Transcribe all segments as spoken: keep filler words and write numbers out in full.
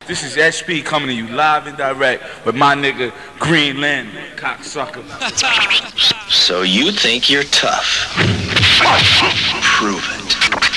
This is S P coming to you live and direct with my nigga Greenland, cocksucker. So you think you're tough? Prove it.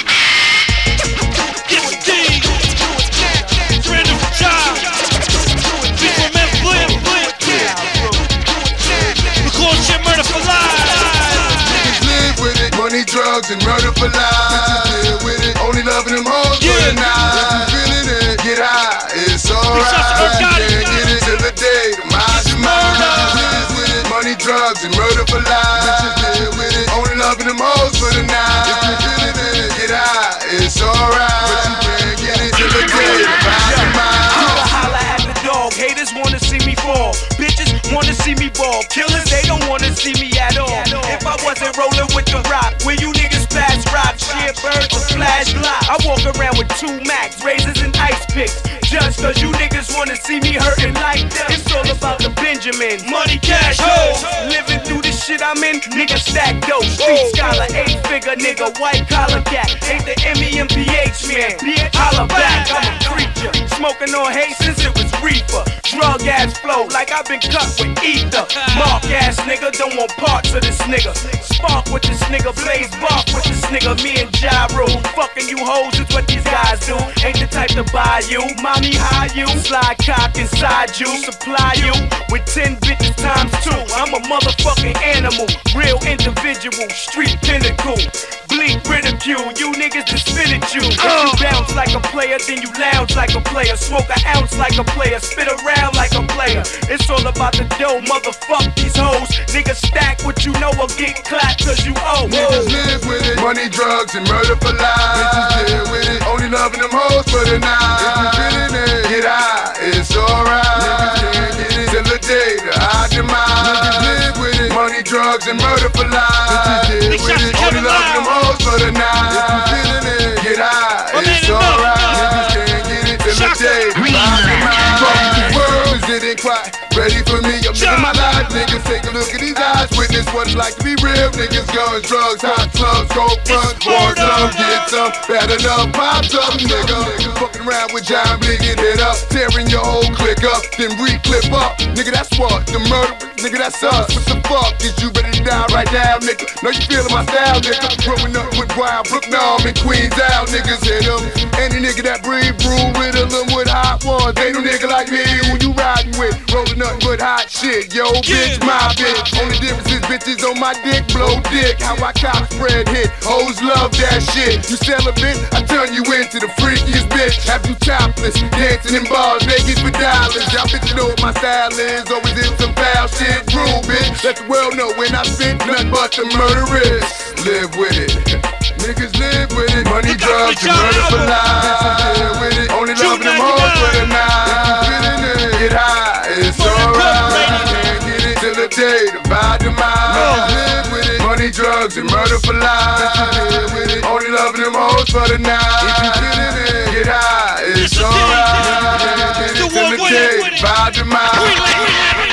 Murder for life. Niggas live with it. Money, drugs, and murder for life. Bitches live with it. Only loving them hoes for the night. If you feeling it, get high. It's alright. You can't get it till the day tomorrow's tomorrow. Bitches live with it. Money, drugs, and murder for life. Bitches live with it. Only loving them hoes for the night. If you feeling it, get high. It's alright. But you can't get it till the day tomorrow's tomorrow. Holla at the dog. Haters wanna see me fall. Bitches wanna see me ball. Killers, they don't wanna see me at all. If I wasn't rolling with the rock, where you niggas pass rock, shit birds or splash block. I walk around with two max, razors and ice picks. Just cause you niggas wanna see me hurting like that. It's all about the Benjamin, money, cash, hoes. Living through the shit I'm in, nigga stack dope. Street scholar, eight figure nigga, white collar cat. Ain't the M E M P H man, holla back, I'm a creature. Smoking on hay since it was reefer. Drug ass flow like I've been cut with ether. Mark ass nigga, don't want parts of this nigga. Spark with this nigga, blaze bark with this nigga. Me and Gyro, fucking you hoes is what these guys do. Ain't the type to buy you, mommy high you. Slide cock inside you, supply you with ten bitches times two. I'm a motherfucking animal, real individual, street pinnacle. Bleak ridicule, you niggas just spit at you. If you bounce like a player, then you lounge like a player. Smoke an ounce like a player, spit around like a player. It's all about the dough, motherfuck these hoes. Niggas stack what you know or get clapped cause you owe. Niggas live with it, money, drugs, and murder for life. Bitches live with it, only loving them hoes for the night. If you feeling it, get high, it's alright. Niggas can't get it till the day to hide your mind. Niggas live with it, money, drugs, and murder for life. Bitches live with it, only loving them hoes for the night. If you feeling it, get high, it's alright. Niggas can't get it till the day to hide your mind. The world is getting quiet, ready for me, I'm living my life. Niggas take a look at these eyes, witness what it's like to be real. Niggas, guns, drugs, hot clubs, coke, runs, war, some, get some, bad enough, pop some, nigga. Fucking around with John Bleek, get hit up, tearing your whole click up, then re-clip up. Nigga, that's what, the murderers, nigga, that's us. What the fuck, is you ready to die right now, nigga? Know you feeling my style, nigga. Growing up with Wild Brook, Norm, and Queens out, niggas hit them. Any nigga that breathe, brew, riddle them with hot ones. Ain't no nigga like me, who you riding with? Rolling up with hot shit, yo, bitch, my bitch. Only difference is bitches on my dick, blow dick. How I cop spread hit, hoes love that shit. You celibate, I turn you into the freakiest bitch. Have you topless, dancing in bars, naked for dollars. Y'all bitches know what my style is, always in some foul shit. Rude, bitch, let the world know when I spit, nothing but the murderers. Live with it, niggas live with it. Money, drugs, and murder for life. Bitches live with it, only loving them hoes for the night. If you feeling it, get high, it's alright. Can't get it till the day to buy the mind. Niggas live with it, money, drugs, and murder for life. Bitches live with it, only loving them hoes for the night. If you feeling it, get high, it's alright. Can't get it till the day to buy the mind.